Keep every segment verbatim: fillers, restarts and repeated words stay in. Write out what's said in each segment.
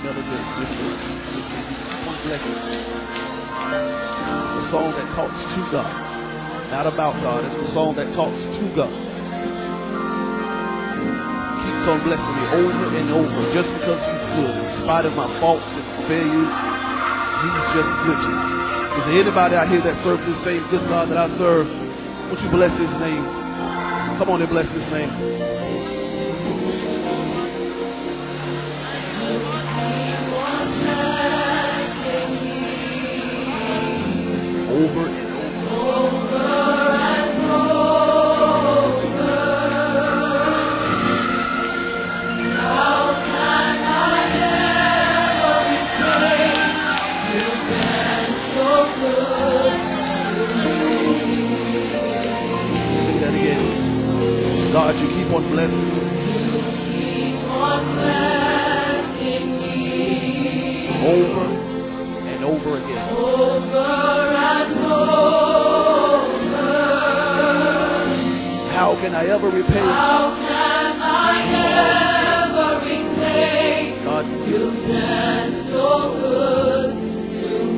melody this is. One blessing. It's a song that talks to God, not about God. It's a song that talks to God. Keeps on blessing me over and over just because he's good. In spite of my faults and failures, he's just good to me. Is there anybody out here that serves the same good God that I serve? Won't you bless his name? Come on and bless his name. Over and over. Over and over. How can I ever repay? You've been so good to me. Sing that again. God, you keep on blessing me. You keep on blessing me. Over and over again. Over and over. How can I ever repay? How can I ever repay? God, you've been so good to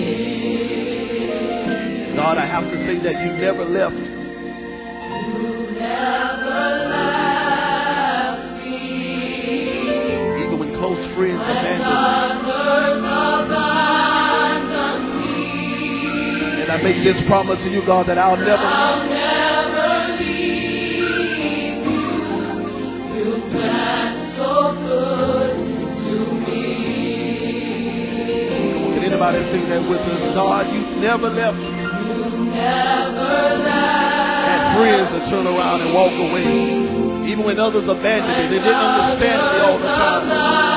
me. God, I have to say that you never left. You never left me. Even when close friends abandoned me. I make this promise to you, God, that I'll never, I'll never leave you. You've been so good to me. Can anybody sing that with us? God, you never left. You never left. Had friends that turn around and walk away. Even when others abandoned me, they didn't understand me all the time.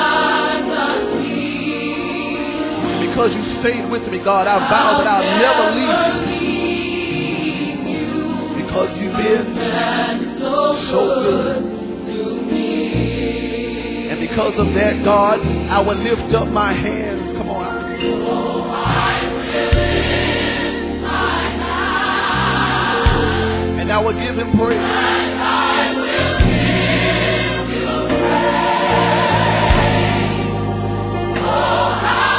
Because you stayed with me, God, I vow that I'll never leave you. Because you've been so good to me. And because of that, God, I will lift up my hands. Come on. So I will lift my hands. And I will give him praise. And I will give you praise. Oh, how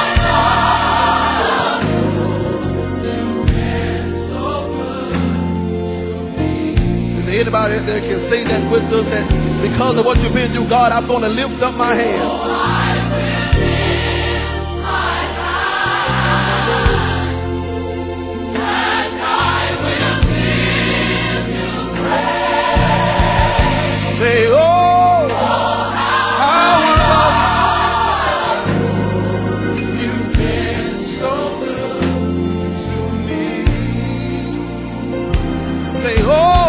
anybody that can say that with us, that because of what you've been through, God, I'm going to lift up my hands. Oh, I will lift my hands, and I will give you praise. Say, oh, oh how I love you. You've been so good to me. Say, oh,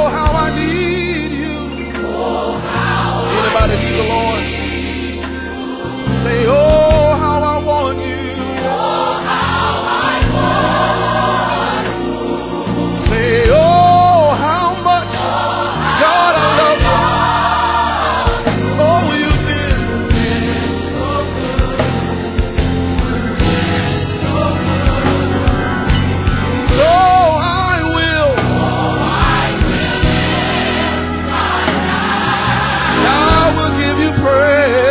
need the Lord. Say, oh, how I want you. Oh, how I want you. Say, oh, how much, God, I love you. Oh, you've been so good. So I will. Praise.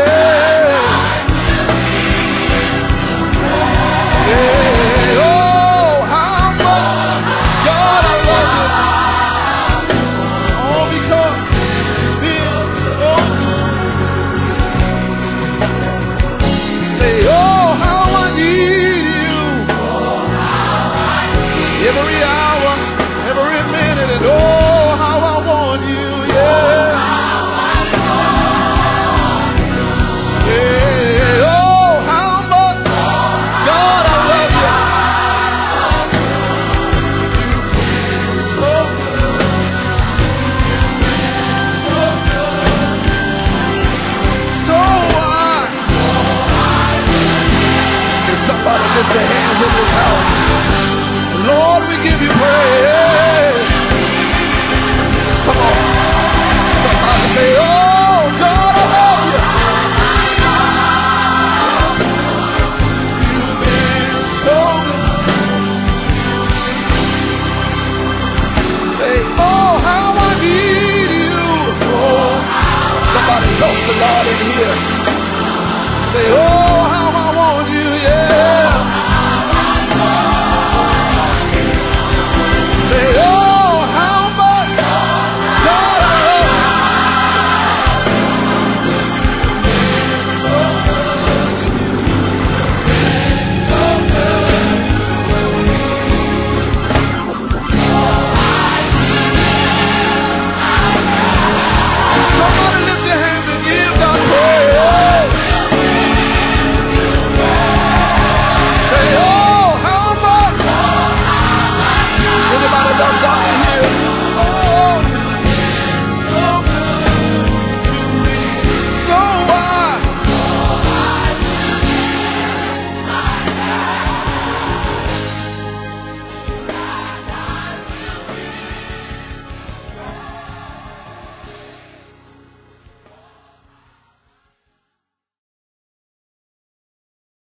Say, oh, how much, God, I love you. All because you've been so good. Say, oh, how I need you. Every hour, every minute, and oh, how I want you, yeah. Lift your hands in this house. Lord, we give you praise. Come on. Somebody say, oh, God, I love you. You've been so good. Say, oh, how I need you. Oh, somebody talk to God in here. Say, oh.